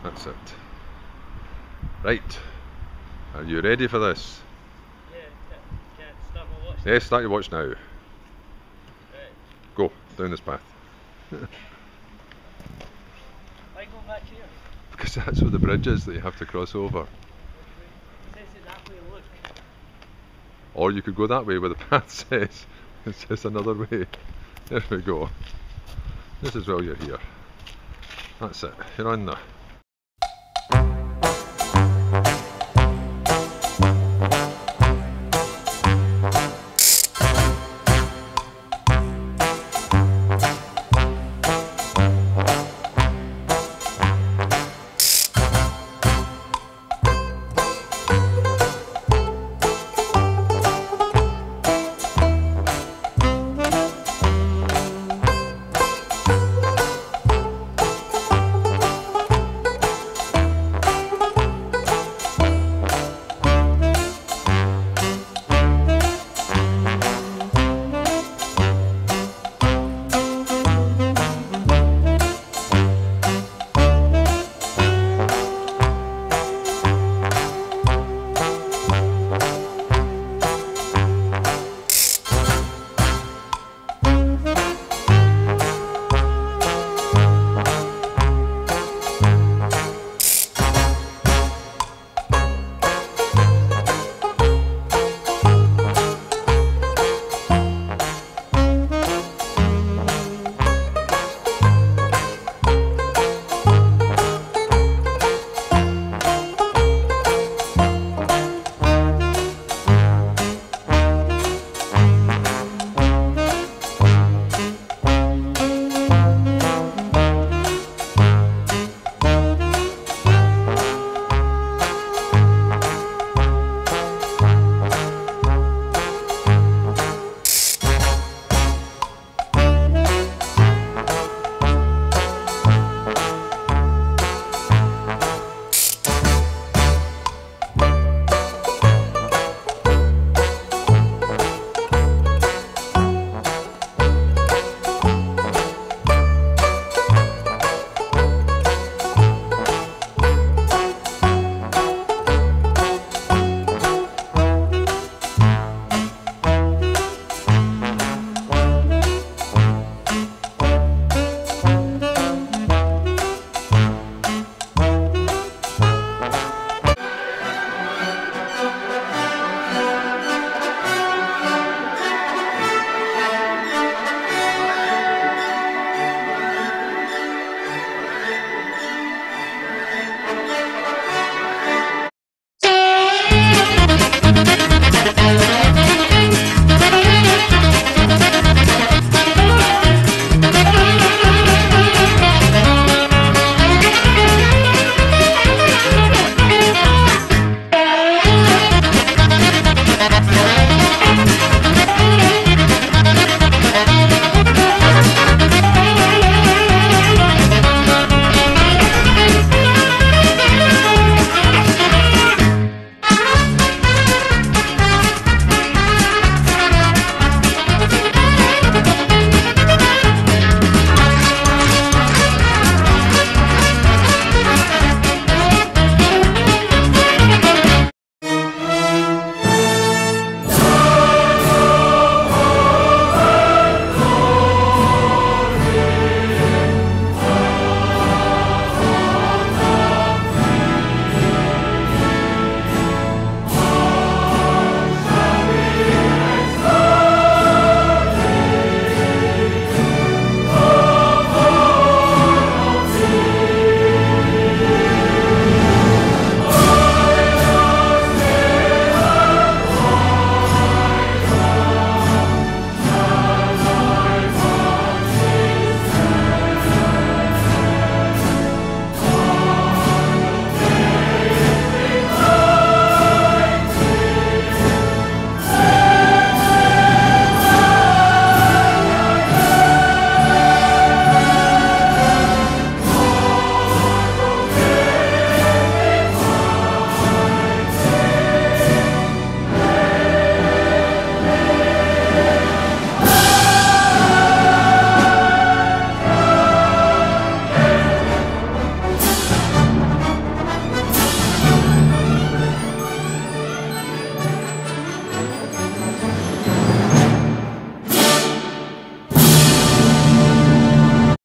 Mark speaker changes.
Speaker 1: That's it. Right. Are you ready for this?
Speaker 2: Yeah, can I start my watch?
Speaker 1: Yes, start your watch now.
Speaker 2: Right.
Speaker 1: Go, down this path.
Speaker 2: Why go back here?
Speaker 1: Because that's where the bridge is that you have to cross over.
Speaker 2: What do you mean? It says it that way, look.
Speaker 1: Or you could go that way where the path says. It says another way. There we go. This is while you're here. That's it. You're on there.